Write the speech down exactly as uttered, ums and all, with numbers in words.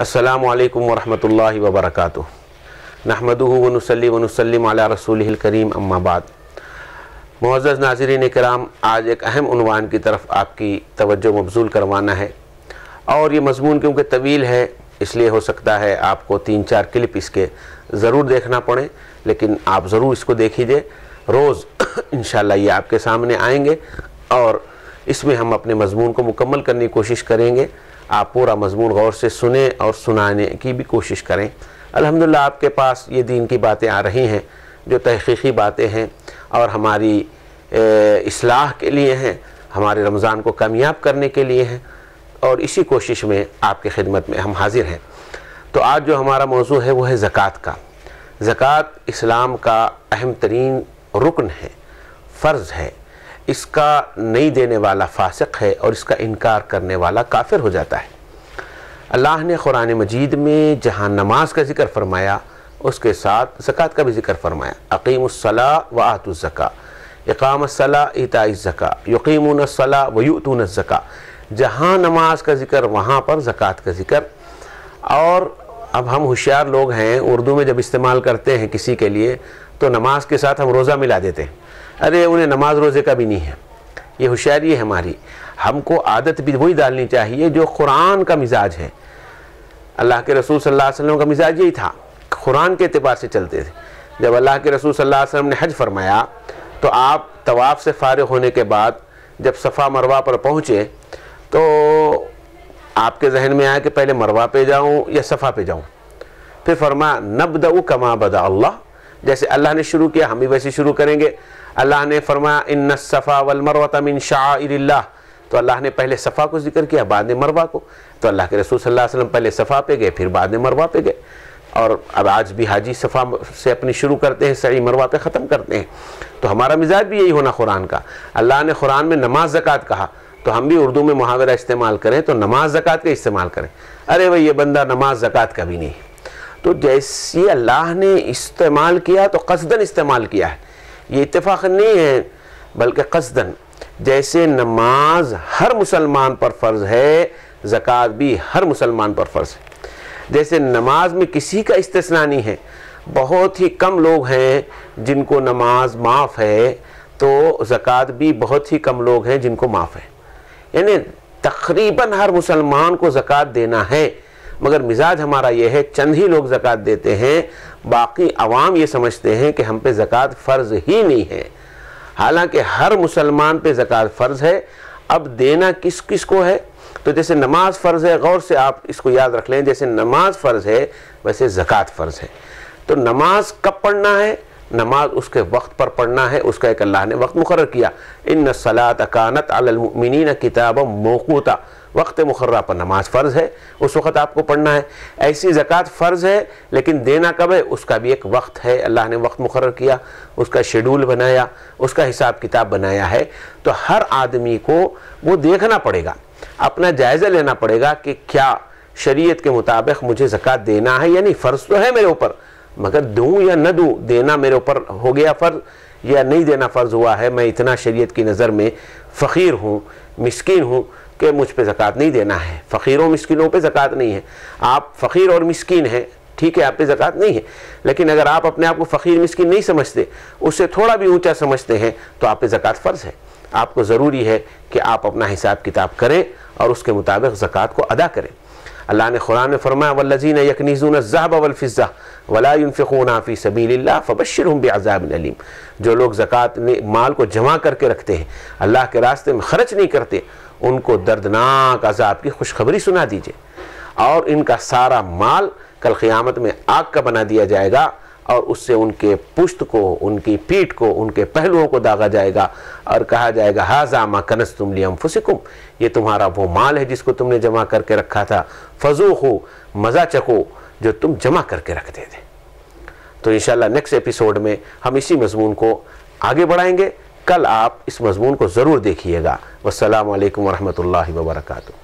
अस्सलामु अलैकुम वरहमतुल्लाहि वबरकातुह। नहमदुहु व नुसल्ली व नुसल्लिम अला रसूलिहिल करीम, अम्मा बाद। मुअज़्ज़ज़ नाज़रीन किराम, आज एक अहम उन्वान की तरफ आपकी तवज्जो मबज़ूल करवाना है और ये मज़मून क्योंकि तवील है इसलिए हो सकता है आपको तीन चार क्लिप इसके ज़रूर देखना पड़े, लेकिन आप ज़रूर इसको देखिए। रोज़ इंशाअल्लाह ये आपके सामने आएंगे और इसमें हम अपने मज़मून को मुकम्मल करने की कोशिश करेंगे। आप पूरा मज़मून गौर से सुने और सुनाने की भी कोशिश करें। अल्हम्दुलिल्लाह आपके पास ये दीन की बातें आ रही हैं जो तहक़ीक़ी बातें हैं और हमारी इस्लाह के लिए हैं, हमारे रमज़ान को कामयाब करने के लिए हैं, और इसी कोशिश में आपकी खिदमत में हम हाजिर हैं। तो आज जो हमारा मौजू है वो है ज़कात का। ज़कात इस्लाम का अहम तरीन रुकन है, फ़र्ज़ है। इसका नहीं देने वाला फासिक है और इसका इनकार करने वाला काफिर हो जाता है। अल्लाह ने कुरान मजीद में जहाँ नमाज का ज़िक्र फरमाया उसके साथ ज़कात का भी ज़िक्र फरमाया। अक़ीमुस्सलाह व आतुज़्ज़का, इक़ामस्सलाह इताइज़्ज़का, युक़ीमूनस्सलाह व युअतूनज़्ज़का। जहाँ नमाज का ज़िक्र वहाँ पर ज़कात का ज़िक्र। और अब हम होशियार लोग हैं, उर्दू में जब इस्तेमाल करते हैं किसी के लिए तो नमाज के साथ हम रोज़ा मिला देते हैं। अरे उन्हें नमाज रोज़े का भी नहीं है। ये होशियारी है हमारी। हमको आदत भी वही डालनी चाहिए जो कुरान का मिजाज है। अल्लाह के रसूल सल्लल्लाहु अलैहि वसल्लम का मिजाज यही था, कुरान के एतबार से चलते थे। जब अल्लाह के रसूल सल्लल्लाहु अलैहि वसल्लम ने हज फरमाया तो आप तवाफ़ से फारिग होने के बाद जब सफ़ा मरवा पर पहुँचे तो आपके जहन में आया कि पहले मरवा पे जाऊँ या सफ़ा पे जाऊँ। फिर फरमाया नब्दउ कमा बदा अल्लाह, जैसे अल्लाह ने शुरू किया हम भी वैसे शुरू करेंगे। अल्लाह ने फरमाया इन्ना सफ़ा वल मरवत मिन शाइरिल्लाह, तो अल्लाह ने पहले सफ़ा को जिक्र किया बाद में मरवा को। तो अल्लाह के रसूल सल्लल्लाहु अलैहि वसल्लम पहले सफ़ा पे गए फिर बाद में मरवा पे गए। और अब आज भी हाजी सफ़ा से अपनी शुरू करते हैं, सही मरवा पे ख़त्म करते हैं। तो हमारा मिजाज भी यही होना कुरान का। अल्लाह ने कुरान में नमाज ज़कात कहा तो हम भी उर्दू में मुहावरा इस्तेमाल करें तो नमाज ज़कात का इस्तेमाल करें। अरे भाई ये बंदा नमाज ज़कात का भी नहीं। तो जैसे अल्लाह ने इस्तेमाल किया तो क़स्दन इस्तेमाल किया है, ये इत्तेफाक नहीं है बल्कि क़स्दन। जैसे नमाज हर मुसलमान पर फ़र्ज़ है, ज़कात भी हर मुसलमान पर फ़र्ज़ है। जैसे नमाज में किसी का इस्तिस्ना नहीं है, बहुत ही कम लोग हैं जिनको नमाज माफ़ है, तो ज़कात भी बहुत ही कम लोग हैं जिनको माफ़ है। यानी तक़रीबन हर मुसलमान को ज़कात देना है, मगर मिजाज हमारा ये है चंद ही लोग ज़कात देते हैं, बाकी अवाम ये समझते हैं कि हम पे ज़कात फ़र्ज़ ही नहीं है। हालांकि हर मुसलमान पे ज़कात फ़र्ज़ है। अब देना किस किस को है? तो जैसे नमाज फ़र्ज़ है, गौर से आप इसको याद रख लें, जैसे नमाज फ़र्ज़ है वैसे ज़कात फ़र्ज़ है। तो नमाज कब पढ़ना है? नमाज उसके वक्त पर पढ़ना है, उसका एक अल्लाह ने वक्त मुकर्रर किया। इन्ना सलात कानत अलल मुमिनीन किताबम मौक़ूता, वक्त मुकर्रर पर नमाज फ़र्ज़ है, उस वक्त आपको पढ़ना है। ऐसी ज़कात फ़र्ज़ है लेकिन देना कब है उसका भी एक वक्त है, अल्लाह ने वक्त मुकर्रर किया, उसका शेड्यूल बनाया, उसका हिसाब किताब बनाया है। तो हर आदमी को वो देखना पड़ेगा, अपना जायज़ा लेना पड़ेगा कि क्या शरीयत के मुताबिक मुझे ज़कात देना है या नहीं। फ़र्ज़ तो है मेरे ऊपर, मगर दूँ या न दूँ, देना मेरे ऊपर हो गया फ़र्ज़ या नहीं देना फ़र्ज़ हुआ है। मैं इतना शरीयत की नज़र में फ़कीर हूँ, मिस्कीन हूँ कि मुझ पे ज़कात नहीं देना है। फ़कीरों मिस्किनों पे ज़कात नहीं है। आप फ़कीर और मिस्कीन हैं, ठीक है, आप पे ज़कात नहीं है, लेकिन अगर आप अपने आप को फ़कीर मिस्किन नहीं समझते, उससे थोड़ा भी ऊँचा समझते हैं तो आप पे ज़कात फ़र्ज़ है। आपको ज़रूरी है कि आप अपना हिसाब किताब करें और उसके मुताबिक ज़कात को अदा करें। अल्लाह ने कुरान में फरमाया वल्लज़ीन यकनीज़ून अज़्ज़हब वल-फ़िज़्ज़ा वला युनफ़िक़ूना फ़ी सबीलिल्लाह फ़बश्शिरहुम बिअज़ाबिन अलीम। जो लोग ज़कात माल को जमा करके रखते हैं, अल्लाह के रास्ते में खर्च नहीं करते, उनको दर्दनाक अज़ाब की खुशखबरी सुना दीजिए। और इनका सारा माल कल क़ियामत में आग का बना दिया जाएगा और उससे उनके पुश्त को, उनकी पीठ को, उनके पहलुओं को दागा जाएगा और कहा जाएगा हाज़ा मा कनज़्तुम लिअन्फ़ुसिकुम, ये तुम्हारा वो माल है जिसको तुमने जमा करके रखा था, फ़ज़ूक़ू, मज़ा चखो जो तुम जमा करके रखते थे। तो इंशाअल्लाह नेक्स्ट एपिसोड में हम इसी मज़मून को आगे बढ़ाएंगे। कल आप इस मज़मून को ज़रूर देखिएगा। वस्सलामु अलैकुम वरहमतुल्लाहि वबरकातुहू।